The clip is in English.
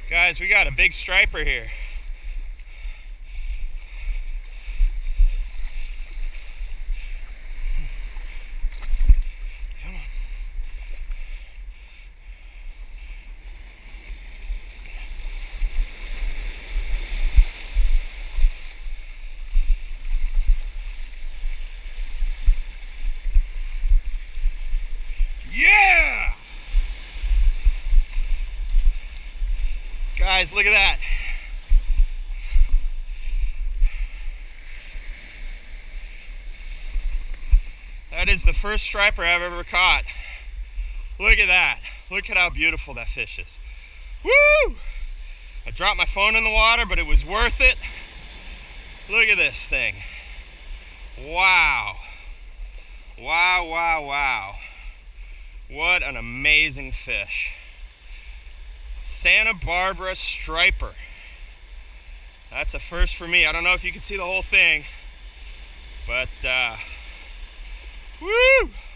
Guys, we got a big striper here. Come on. Yeah! Guys, look at that. That is the first striper I've ever caught. Look at that. Look at how beautiful that fish is. Woo! I dropped my phone in the water, but it was worth it. Look at this thing. Wow. Wow, wow, wow. What an amazing fish. Santa Barbara striper. That's a first for me. I don't know if you can see the whole thing, but woo!